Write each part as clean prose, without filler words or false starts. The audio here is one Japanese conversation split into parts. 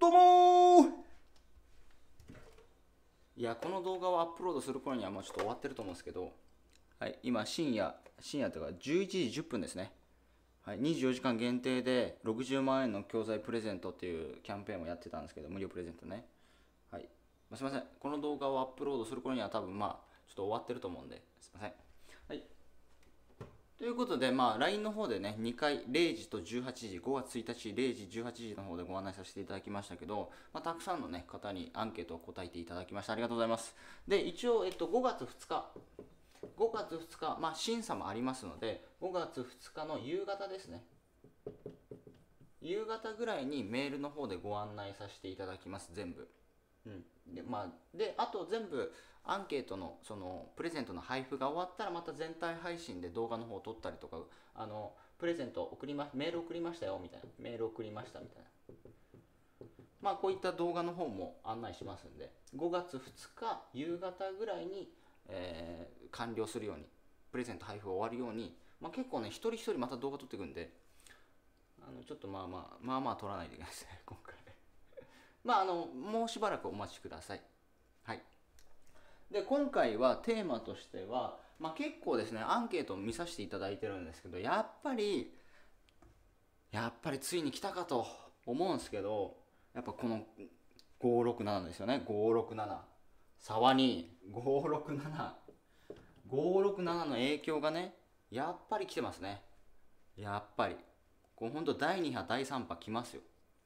どうもー。いや、この動画をアップロードする頃にはもうちょっと終わってると思うんですけど、はい、今深夜というか11時10分ですね。はい、24時間限定で60万円の教材プレゼントっていうキャンペーンをやってたんですけど、無料プレゼントね。はい。すいません。この動画をアップロードする頃には多分ちょっと終わってると思うんで、すいません。はい。ということで、LINE の方でね、2回、0時と18時、5月1日、0時、18時の方でご案内させていただきましたけど、たくさんの、ね、方にアンケートを答えていただきました。ありがとうございます。で、一応、5月2日、審査もありますので、5月2日の夕方ですね。夕方ぐらいにメールの方でご案内させていただきます、全部。であと全部アンケートのそのプレゼントの配布が終わったらまた全体配信で動画の方を撮ったりとか、プレゼントメール送りましたよみたいな、メール送りましたみたいな、こういった動画の方も案内しますんで、5月2日夕方ぐらいに、完了するように、プレゼント配布終わるように、結構ね、一人一人また動画撮っていくんで、ちょっと撮らないといけないですね、今回。もうしばらくお待ちください。はい。で、今回はテーマとしては、結構ですね、アンケートを見させていただいてるんですけど、やっぱりついに来たかと思うんですけど、やっぱこの567ですよね、567。沢に567。567の影響がね、やっぱり来てますね。やっぱり。こうほんと第2波、第3波来ますよ。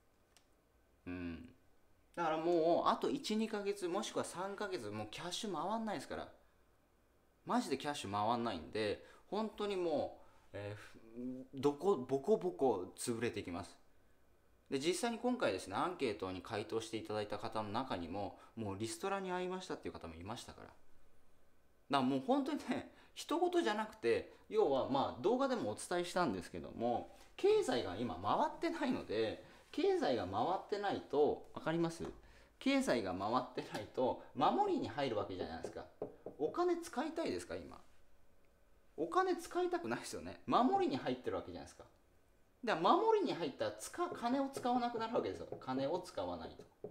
だからもうあと1、2ヶ月もしくは3ヶ月もうキャッシュ回んないですから。マジでキャッシュ回んないんで、本当にもう、ボコボコ潰れていきます。で、実際に今回ですね、アンケートに回答していただいた方の中にも、もうリストラに遭いましたっていう方もいましたから。だからもう本当にね、人事じゃなくて、要は動画でもお伝えしたんですけども、経済が今回ってないので、経済が回ってないと、わかります？経済が回ってないと守りに入るわけじゃないですか。お金使いたいですか？今お金使いたくないですよね。守りに入ってるわけじゃないですか。だから守りに入ったら金を使わなくなるわけですよ。金を使わないと。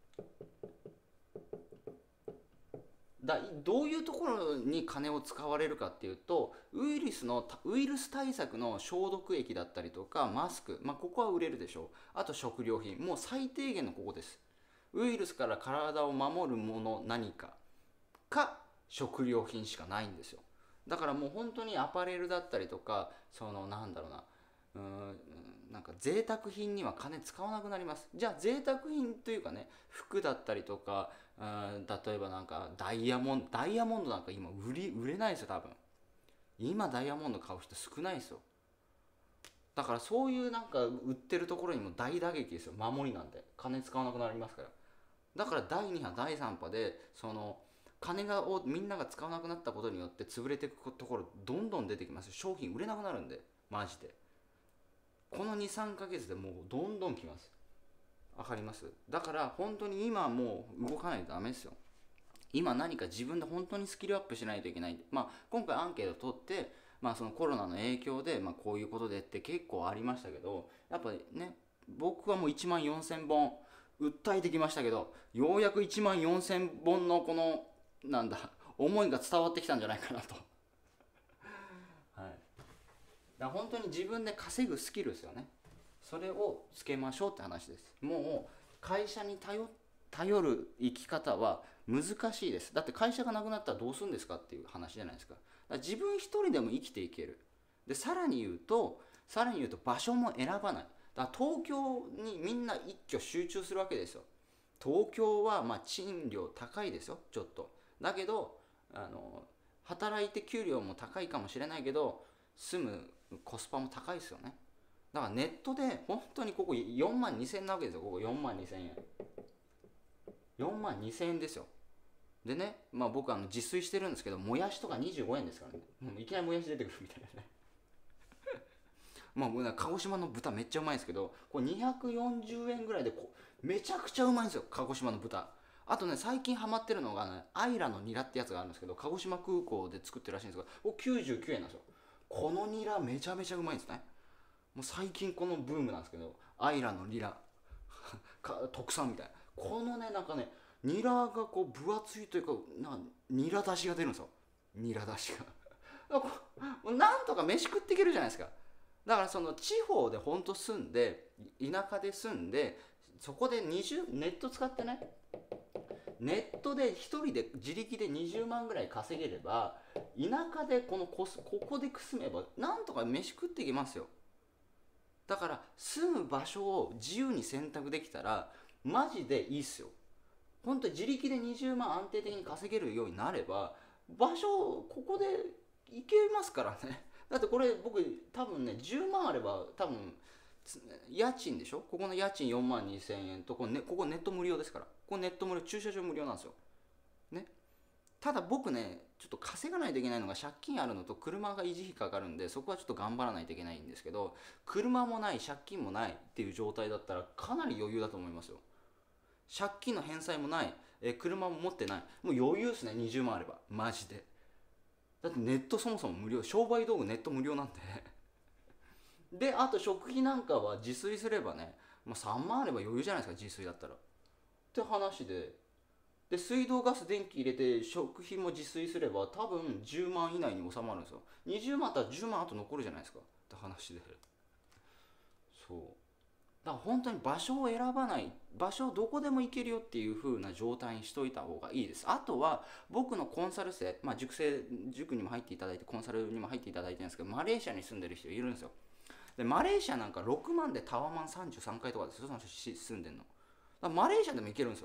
どういうところに金を使われるかっていうと、ウイルス対策の消毒液だったりとかマスク、ここは売れるでしょう。あと食料品、もう最低限のここです。ウイルスから体を守るもの何か食料品しかないんですよ。だからもう本当にアパレルだったりとか、なんだろうな、なんか贅沢品には金使わなくなります。じゃあ贅沢品というかね、服だったりとか、例えばなんかダイヤモンドなんか今売れないですよ、多分。今ダイヤモンド買う人少ないですよ。だからそういうなんか売ってるところにも大打撃ですよ。守りなんで金使わなくなりますから。だから第2波第3波で金をみんなが使わなくなったことによって潰れていくところどんどん出てきます。商品売れなくなるんで、マジでこの2、3ヶ月でもうどんどんきます。わかります？だから本当に今もう動かないとダメですよ。今何か自分で本当にスキルアップしないといけないんで、今回アンケートを取って、そのコロナの影響で、こういうことでって結構ありましたけど、やっぱりね、僕はもう1万4000本訴えてきましたけど、ようやく1万4000本のこの思いが伝わってきたんじゃないかなと。はい、だから本当に自分で稼ぐスキルですよね。それをつけましょうって話です。もう会社に頼る生き方は難しいです。だって会社がなくなったらどうするんですかっていう話じゃないですか。だから自分一人でも生きていける。でさらに言うと場所も選ばない。だから東京にみんな一挙集中するわけですよ。東京は賃料高いですよ、ちょっと。だけど働いて給料も高いかもしれないけど、住むコスパも高いですよね。だからネットで本当にここ4万2000円なわけですよ。ここ4万2000円。4万2000円ですよ。でね、僕自炊してるんですけど、もやしとか25円ですからね。もういきなりもやし出てくるみたいなね。鹿児島の豚めっちゃうまいんですけど、これ240円ぐらいでめちゃくちゃうまいんですよ、鹿児島の豚。あとね、最近ハマってるのがね、アイラのニラってやつがあるんですけど、鹿児島空港で作ってるらしいんですけど、これ99円なんですよ。このニラめちゃめちゃうまいんですね。もう最近このブームなんですけど、アイラのニラ特産みたいな、このねなんかねニラがこう分厚いというかニラ出しが出るんですよ。ニラ出しがなんとか飯食っていけるじゃないですか。だからその地方でほんと住んで、田舎で住んで、そこでネット使ってね、ネットで一人で自力で20万ぐらい稼げれば、田舎でここで住めばなんとか飯食っていけますよ。だから住む場所を自由に選択できたらマジでいいっすよ。本当に自力で20万安定的に稼げるようになれば、場所ここで行けますからね。だってこれ僕多分ね10万あれば多分家賃でしょ、ここの家賃4万2千円とここネット無料ですから、ここネット無料、駐車場無料なんですよね。ただ僕ねちょっと稼がないといけないのが、借金あるのと車が維持費かかるんで、そこはちょっと頑張らないといけないんですけど、車もない借金もないっていう状態だったらかなり余裕だと思いますよ。借金の返済もない、車も持ってない、もう余裕ですね、20万あればマジで。だってネットそもそも無料、商売道具ネット無料なんでであと食費なんかは自炊すればね、まあ、3万あれば余裕じゃないですか、自炊だったらって話で、水道ガス電気入れて食費も自炊すれば多分10万以内に収まるんですよ。20万あったら10万あと残るじゃないですかって話で、そうだから本当に場所を選ばない、場所どこでも行けるよっていう風な状態にしといた方がいいです。あとは僕のコンサル生、まあ、塾にも入っていただいてコンサルにも入っていただいてるんですけど、マレーシアに住んでる人いるんですよ。でマレーシアなんか6万でタワマン33階とかですよ、その人住んでんの。だからマレーシアでも行けるんですよ。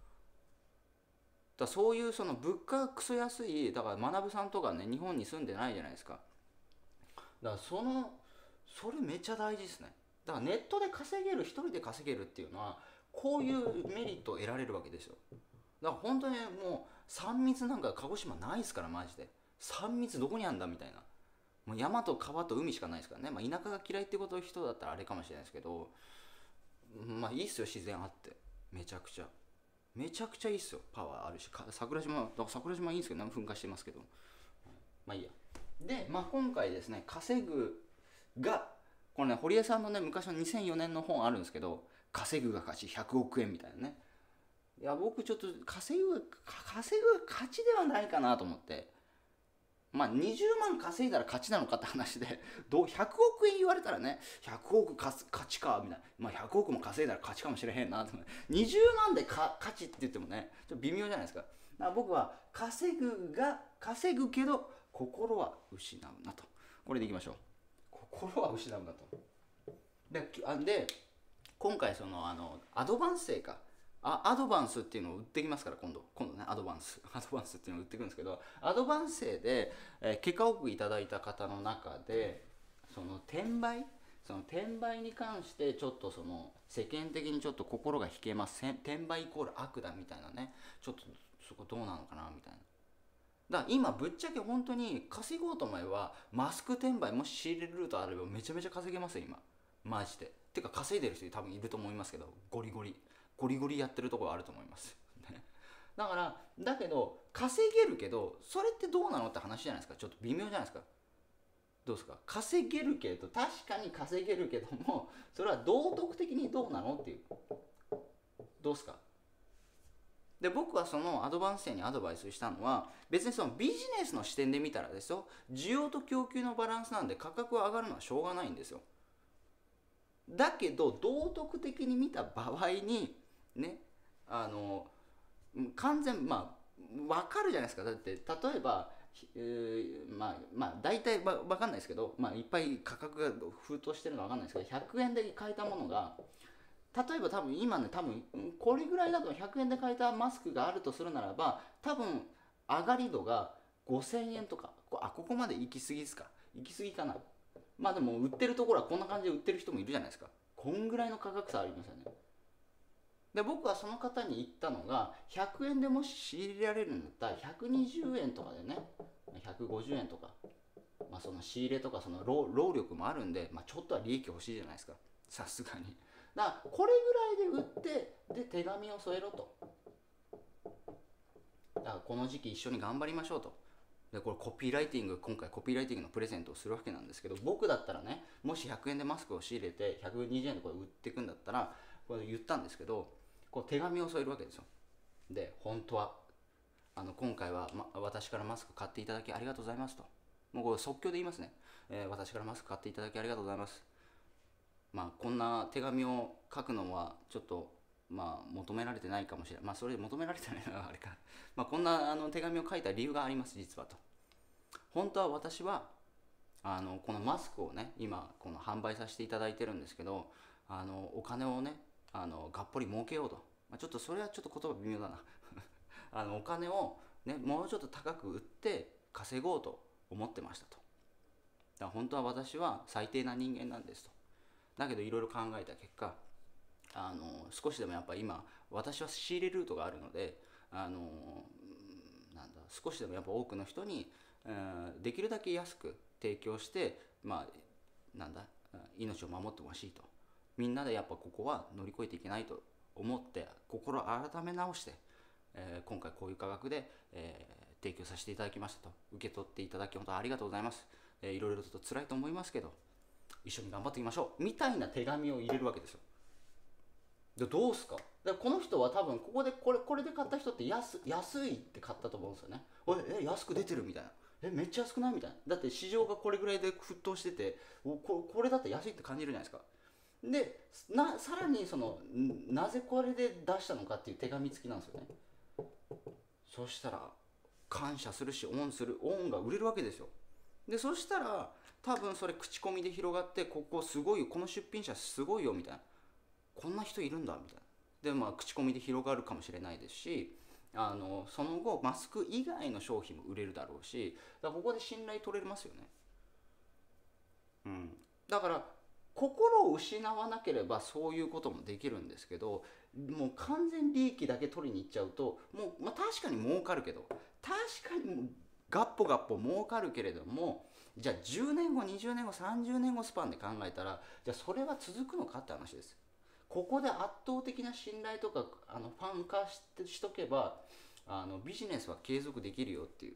だそういうその物価がクソ安い、だから学さんとかね日本に住んでないじゃないですか。だからそれめっちゃ大事ですね。だからネットで稼げる、一人で稼げるっていうのはこういうメリットを得られるわけですよ。だから本当にもう3密なんか鹿児島ないですから、マジで3密どこにあんだみたいな、もう山と川と海しかないですからね。まあ、田舎が嫌いってこと人だったらあれかもしれないですけど、まあいいっすよ、自然あってめちゃくちゃいいっすよ。パワーあるし、桜島いいんですけどね、噴火してますけど、まあいいや。で、まあ、今回ですね稼ぐが、これね堀江さんのね昔の2004年の本あるんですけど、稼ぐが勝ち100億円みたいなね。いや僕ちょっと稼ぐ勝ちではないかなと思って、まあ20万稼いだら勝ちなのかって話で、100億円言われたらね、100億勝ちかみたいな、まあ100億も稼いだら勝ちかもしれへんなと思って、20万で勝ちって言ってもねちょっと微妙じゃないですか。だから僕は稼ぐけど心は失うなと、これでいきましょう。心は失うなと。で今回そのアドバンス生か、アドバンスっていうのを売ってきますから、今度ねアドバンスっていうのを売ってくるんですけど、アドバンス生で、結果多くいただいた方の中で、その転売に関してちょっとその世間的にちょっと心が引けます、転売イコール悪だみたいなね、ちょっとそこどうなのかなみたいな。だから今ぶっちゃけ本当に稼ごうと思えばマスク転売もし仕入れるルートあればめちゃめちゃ稼げますよ今、マジで。てか稼いでる人多分いると思いますけど、ゴリゴリやってるところあると思いますだからだけど稼げるけどそれってどうなのって話じゃないですか。ちょっと微妙じゃないですか。どうですか、稼げるけど、確かに稼げるけどもそれは道徳的にどうなのっていう、どうですか。で僕はそのアドバンス生にアドバイスしたのは、別にそのビジネスの視点で見たらですよ、需要と供給のバランスなんで価格は上がるのはしょうがないんですよ。だけど道徳的に見た場合にね、完全まあ分かるじゃないですか。だって例えば、まあ大体分かんないですけど、まあいっぱい価格が風騰してるのは分かんないですけど、100円で買えたものが、例えば多分今ね、多分これぐらいだと100円で買えたマスクがあるとするならば、多分上がり度が5000円とか、ここまで行き過ぎですか、行き過ぎかな。まあでも売ってるところはこんな感じで売ってる人もいるじゃないですか。こんぐらいの価格差ありますよね。で僕はその方に言ったのが、100円でもし仕入れられるんだったら120円とかでね、150円とか、まあその仕入れとかその労力もあるんで、まあ、ちょっとは利益欲しいじゃないですか、さすがに。だからこれぐらいで売ってで手紙を添えろと。だからこの時期一緒に頑張りましょうと。でこれコピーライティング、今回コピーライティングのプレゼントをするわけなんですけど、僕だったらね、もし100円でマスクを仕入れて120円でこれ売っていくんだったら、 これ言ったんですけど、こう手紙を添えるわけですよ。で本当は今回は、私からマスク買っていただきありがとうございますと、もうこれ即興で言いますね、私からマスク買っていただきありがとうございます。こんな手紙を書くのはちょっと求められてないかもしれない、それ求められてないのはあれかこんな手紙を書いた理由があります実はと。本当は私はこのマスクをね今この販売させていただいてるんですけど、お金をねがっぽり儲けようと、ちょっとそれはちょっと言葉微妙だなお金をねもうちょっと高く売って稼ごうと思ってましたと。だから本当は私は最低な人間なんですと。だけどいろいろ考えた結果、少しでもやっぱ今私は仕入れルートがあるので、少しでもやっぱ多くの人に、できるだけ安く提供して、命を守ってほしいと。みんなでやっぱここは乗り越えていけないと思って心改め直して、今回こういう価格で、提供させていただきましたと。受け取っていただき本当にありがとうございます。いろいろと辛いと思いますけど一緒に頑張っていきましょうみたいな手紙を入れるわけですよ。でどうすか。でこの人は多分これで買った人って安いって買ったと思うんですよね。安く出てるみたいな、めっちゃ安くないみたいな。だって市場がこれぐらいで沸騰しててこれだって安いって感じるじゃないですか。でさらになぜこれで出したのかっていう手紙付きなんですよね。そしたら感謝するし恩が売れるわけですよ。でそしたら多分それ口コミで広がって、ここすごいよ、この出品者すごいよみたいな、こんな人いるんだみたいな。で口コミで広がるかもしれないですし、その後マスク以外の商品も売れるだろうし、だからここで信頼取れますよね。だから心を失わなければそういうこともできるんですけど、もう完全利益だけ取りに行っちゃうともう、確かに儲かるけど、確かにガッポ儲かるけれども、じゃあ10年後20年後30年後スパンで考えたら、じゃあそれは続くのかって話です。ここで圧倒的な信頼とかファン化しとけばビジネスは継続できるよっていう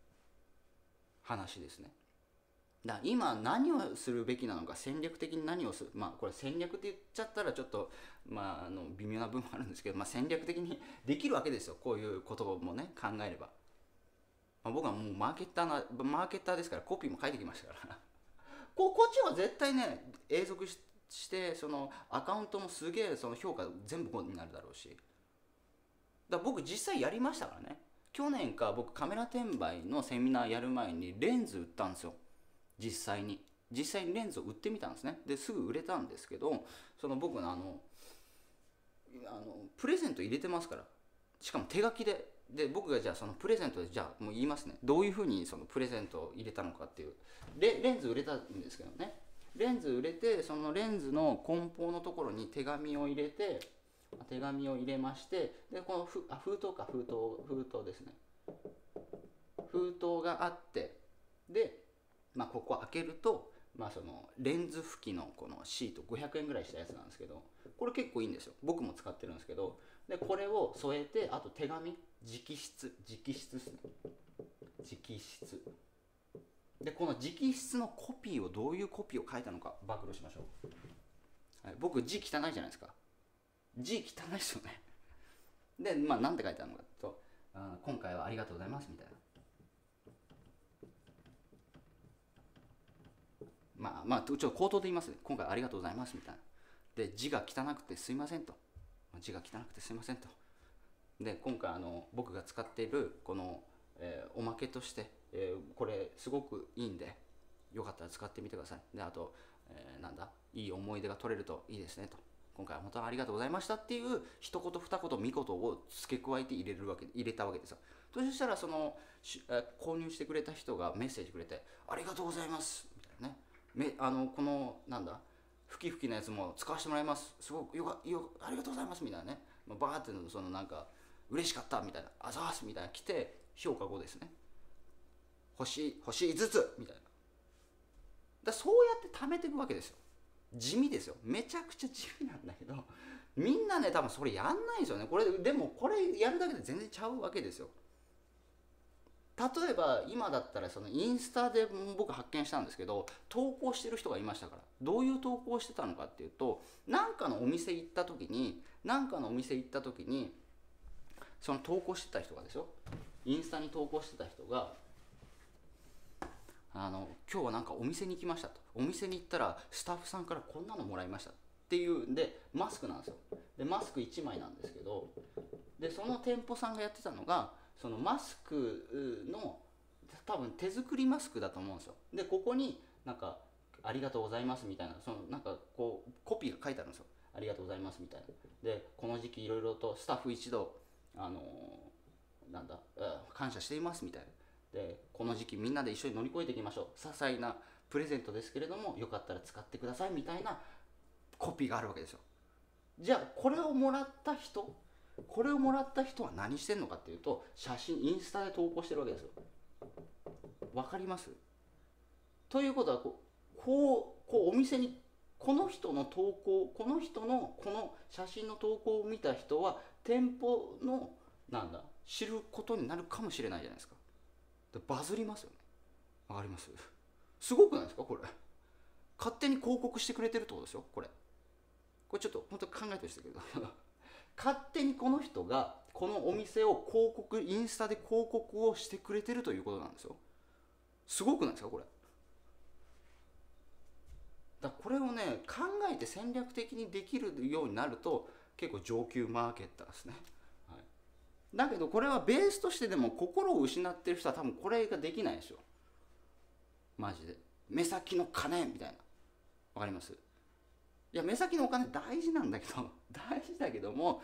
話ですね。だから今何をするべきなのか、戦略的に何をする、これ戦略って言っちゃったらちょっと微妙な部分もあるんですけど、戦略的にできるわけですよ。こういうこともね考えれば、僕はもうマーケッターですからコピーも書いてきましたからこっちは絶対ね永続してそのアカウントもすげえその評価全部5になるだろうし、僕実際やりましたからね。去年か僕カメラ転売のセミナーやる前にレンズ売ったんですよ。実際にレンズを売ってみたんですね。ですぐ売れたんですけど、その僕のプレゼント入れてますから、しかも手書きで僕がじゃあそのプレゼントでじゃあもう言いますね、どういうふうにそのプレゼントを入れたのかっていう。レンズ売れたんですけどね、レンズ売れてそのレンズの梱包のところに手紙を入れまして、でこの封筒ですね、封筒があって、でここ開けるとそのレンズ拭きのこのシート500円ぐらいしたやつなんですけど、これ結構いいんですよ。僕も使ってるんですけど、でこれを添えて、あと手紙直筆ですね、直筆でこの直筆のコピーをどういうコピーを書いたのか暴露しましょう。はい、僕字汚いじゃないですか。字汚いですよね。でなんて書いてあるのかと、今回はありがとうございますみたいな。ちょっと口頭で言いますね。今回ありがとうございますみたいな。で字が汚くてすいませんと。で今回僕が使っているこの、おまけとして、これすごくいいんでよかったら使ってみてください。であと、いい思い出が取れるといいですねと。今回は本当にありがとうございましたっていう一言二言三言を付け加えて入れたわけですよ。そしたらその購入してくれた人がメッセージくれて、ありがとうございますみたいなね。このふきふきのやつも使わせてもらいます、すごくありがとうございますみたいなね、バーってその嬉しかったみたいな、あざーすみたいな来て、評価5ですね、星5つみたいな。そうやって貯めていくわけですよ。地味ですよ、めちゃくちゃ地味なんだけど、みんなね多分それやんないですよね。でもこれやるだけで全然ちゃうわけですよ。 例えば今だったらそのインスタで僕発見したんですけど、投稿してる人がいましたから。どういう投稿をしてたのかっていうと、なんかのお店行った時にその投稿してた人がですよ、インスタに投稿してた人が今日はなんかお店に行きましたと。お店に行ったらスタッフさんからこんなのもらいましたっていうんで、マスクなんですよ。でマスク1枚なんですけど、でその店舗さんがやってたのが、そのマスクの多分手作りマスクだと思うんですよ。でここになんかありがとうございますみたいな、そのなんかこうコピーが書いてあるんですよ。ありがとうございますみたいな。でこの時期いろいろとスタッフ一同感謝していますみたいな。でこの時期みんなで一緒に乗り越えていきましょう、些細なプレゼントですけれどもよかったら使ってくださいみたいなコピーがあるわけですよ。じゃあこれをもらった人は何してんのかっていうと、写真インスタで投稿してるわけですよ。わかります？ということはこうお店にこの人のこの写真の投稿を見た人は店舗の知ることになるかもしれないじゃないですか。でバズりますよね。わかります？すごくないですかこれ。勝手に広告してくれてるってことですよ。これちょっと本当に考えてほしいけど勝手にこの人がこのお店をインスタで広告をしてくれてるということなんですよ。すごくないですかこれ。これをね考えて戦略的にできるようになると結構上級マーケッターですね、はい、だけどこれはベースとしてでも心を失ってる人は多分これができないですよ。マジで目先の金みたいな。わかります？いや目先のお金大事なんだけど大事だけども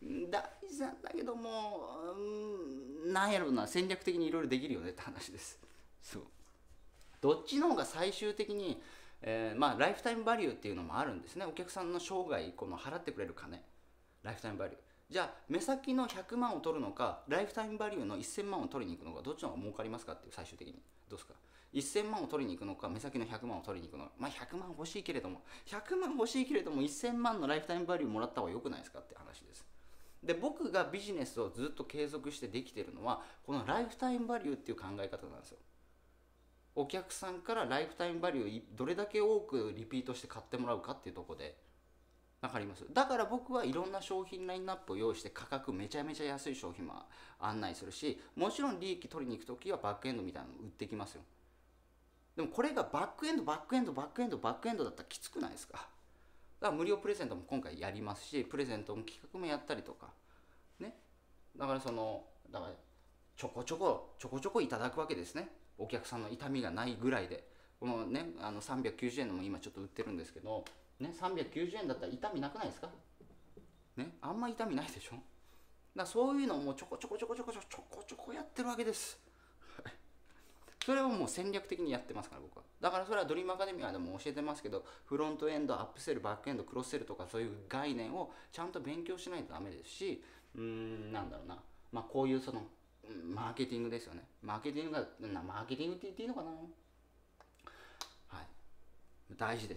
なんやろうな、戦略的にいろいろできるよねって話です。そう、どっちの方が最終的に、ライフタイムバリューっていうのもあるんですね。お客さんの生涯払ってくれる金、ライフタイムバリュー。じゃあ目先の100万を取るのか、ライフタイムバリューの1000万を取りに行くのか、どっちの方が儲かりますかっていう。最終的にどうですか。1000万を取りに行くのか、目先の100万を取りに行くのか。100万欲しいけれども1000万のライフタイムバリューもらった方が良くないですかって話です。で僕がビジネスをずっと継続してできているのはこのライフタイムバリューっていう考え方なんですよ。お客さんからライフタイムバリューどれだけ多くリピートして買ってもらうかっていうところで、分かります？だから僕はいろんな商品ラインナップを用意して価格めちゃめちゃ安い商品も案内するし、もちろん利益取りに行くときはバックエンドみたいなの売ってきますよ。でもこれがバックエンドだったらきつくないですか。だから無料プレゼントも今回やりますし、プレゼントも企画もやったりとかね。だからちょこちょこいただくわけですね。お客さんの痛みがないぐらいで。このね390円のも今ちょっと売ってるんですけどね、390円だったら痛みなくないですかね。あんま痛みないでしょ。だからそういうのをもうちょこちょこやってるわけです。それをもう戦略的にやってますから僕は。だからそれはドリームアカデミアでも教えてますけど、フロントエンド、アップセル、バックエンド、クロスセルとかそういう概念をちゃんと勉強しないとダメですし、こういうマーケティングですよね。マーケティングって言っていいのかな。はい、大事です。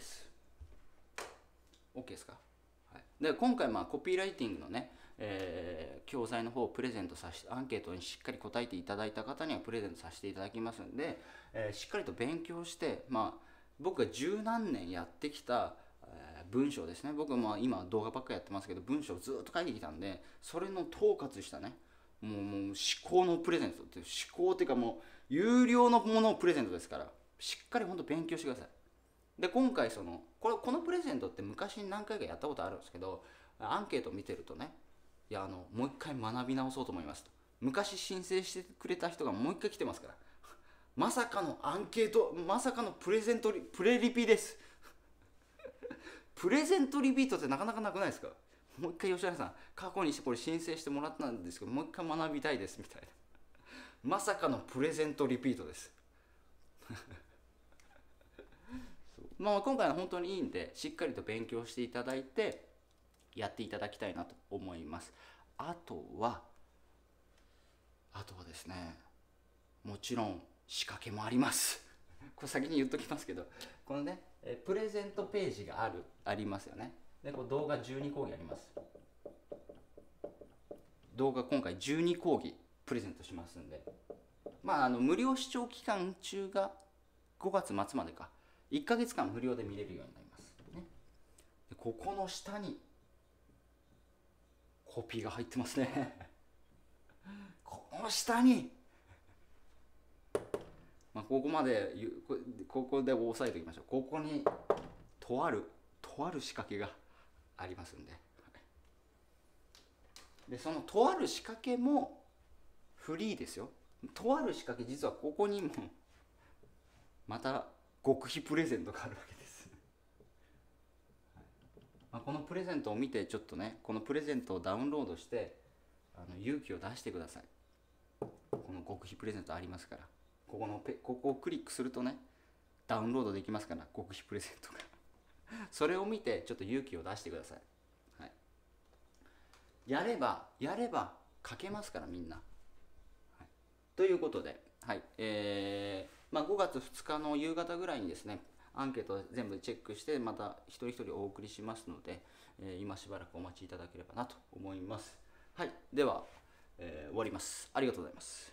OK ですか。はい、で今回コピーライティングのね、教材の方をプレゼントさせて、アンケートにしっかり答えていただいた方にはプレゼントさせていただきますんで、しっかりと勉強して、僕が十何年やってきた、文章ですね。僕は今動画ばっかりやってますけど文章をずっと書いてきたんで、それの統括したね、もう思考のプレゼントっていう、思考っていうかもう有料のものをプレゼントですから、しっかり本当勉強してください。で今回このプレゼントって昔に何回かやったことあるんですけど、アンケートを見てるとね、いやもう一回学び直そうと思いますと。昔申請してくれた人がもう一回来てますからまさかのアンケート、まさかのプレリピですプレゼントリピートってなかなかなくないですか。もう一回吉原さん、過去にこれ申請してもらったんですけどもう一回学びたいですみたいなまさかのプレゼントリピートです今回は本当にいいんで、しっかりと勉強していただいてやっていただきたいなと思います。あとはですね、もちろん仕掛けもありますこれ先に言っときますけど、このねプレゼントページがありますよね。でこれ動画12講義あります。動画今回12講義プレゼントしますんで、 まあ、無料視聴期間中が5月末までか、1ヶ月間無料で見れるようになります、ね、でここの下にコピーが入ってますねこの下に、まあ、ここまでここで押さえておきましょう。ここにとある仕掛けがありますんで、でそのとある仕掛けもフリーですよ。とある仕掛け、実はここにもまた極秘プレゼントがあるわけです、まあ、このプレゼントを見て、ちょっとね、このプレゼントをダウンロードして勇気を出してください。この極秘プレゼントありますから、ここをクリックするとね、ダウンロードできますから、極秘プレゼントがそれを見てちょっと勇気を出してください、はい、やれば書けますから、みんな、はい、ということで、はい、まあ、5月2日の夕方ぐらいにですね、アンケートを全部チェックして、また一人一人お送りしますので、今しばらくお待ちいただければなと思います。はい、では、終わります。ありがとうございます。